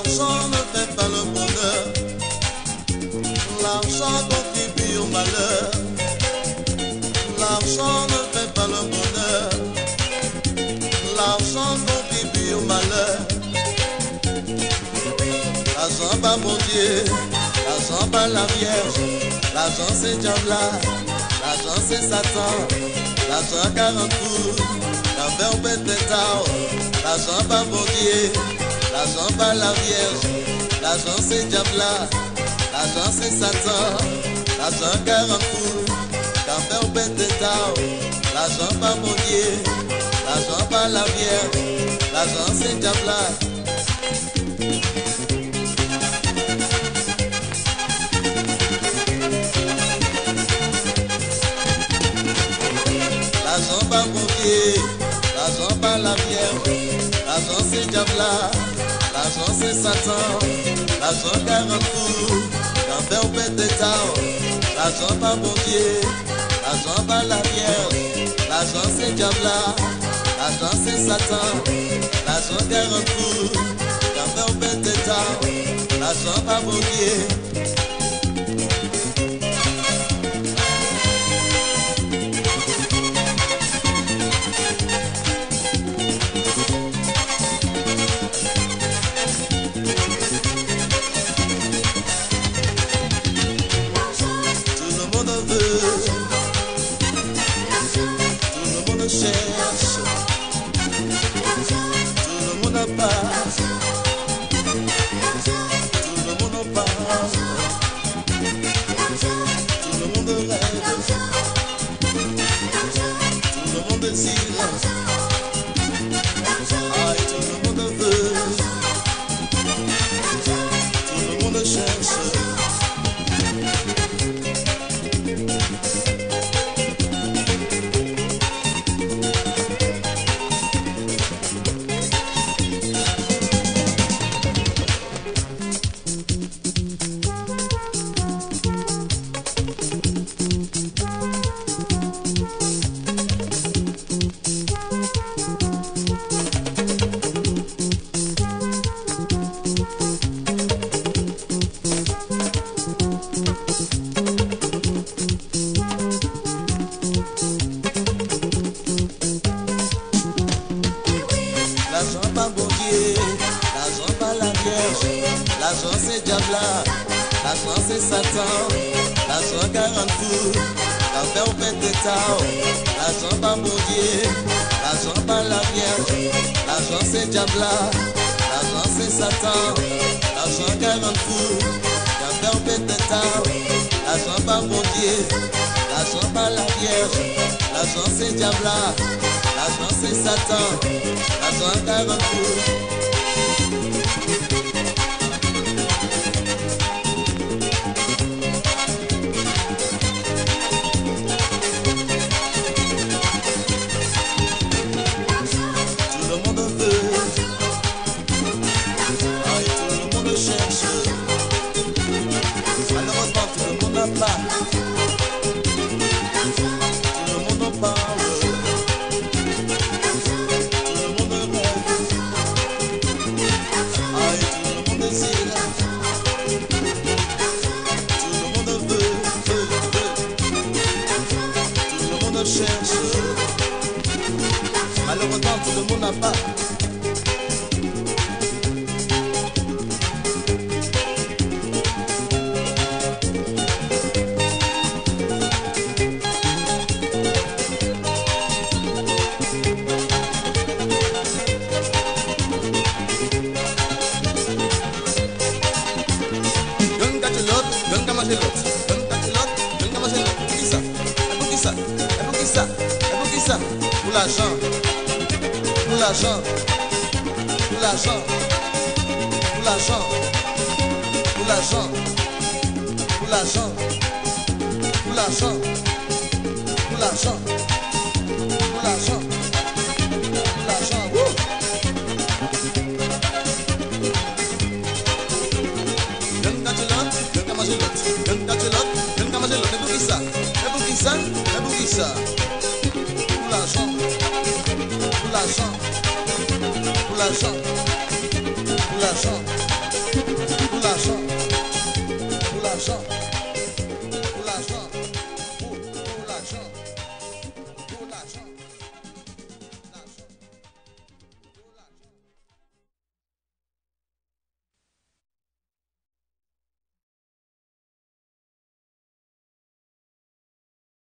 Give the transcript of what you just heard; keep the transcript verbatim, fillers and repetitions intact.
L'argent ne fait pas le bonheur, l'argent contribue au malheur. L'argent ne fait pas le bonheur, l'argent contribue au malheur. L'argent pas mon Dieu, l'argent pas la Vierge, l'argent c'est diable, l'argent c'est Satan, l'argent quarante coups, l'enfer pète des tao. L'argent pas mon Dieu, l'argent pas la Vierge, l'argent c'est diable, l'argent c'est Satan, l'argent quarante coups, l'enfer pète des tao. L'argent pas mon Dieu, l'argent pas la Vierge, l'argent c'est diable. L'argent pas mon Dieu, l'argent pas la Vierge, l'argent c'est diable, l'argent c'est Satan, l'argent quarante coups, l'enfer pète des tao. L'argent pas mon Dieu, l'argent pas la Vierge, l'argent c'est diable, l'argent c'est Satan, l'argent quarante coups, l'enfer pète des tao. L'argent pas mon Dieu. Cherche, tout le monde a pas, tout le monde en parle, tout le monde rêve, tout le monde désire, ah, et tout le monde veut, tout le monde cherche. L'argent pas bon Dieu, l'argent pas la Vierge, l'argent c'est diable, l'argent c'est Satan, l'argent quarante coups, l'enfer pète des tao. L'argent pas bon Dieu, l'argent pas la Vierge, l'argent c'est diable, l'argent c'est Satan, l'argent quarante coups, l'enfer pète des tao. L'argent pas bon Dieu, l'argent pas la Vierge, l'argent c'est diable, l'argent c'est Satan, l'argent quarante coups. Tout le monde veut, ah, et tout le monde cherche. Malheureusement tout le monde n'a pas, tout le monde en parle. Cherche. Malheureusement tout le monde n'a pas. Gun got your lot, gun got my lot, gun got your lot, gun got my lot. Qui ça? Qui ça? Qui ça? Qui ça? Pour l'argent, pour l'argent, pour l'argent, pour l'argent, pour l'argent, pour l'argent, pour l'argent, pour l'argent, pour l'argent, pour l'argent. Gun got your lot, gun got my lot, gun got your lot, gun got my lot. Pour qui ça? Pour qui ça? Pour qui ça? Pour l'argent, pour l'argent, pour l'argent, pour l'argent. l'argent, pour l'argent.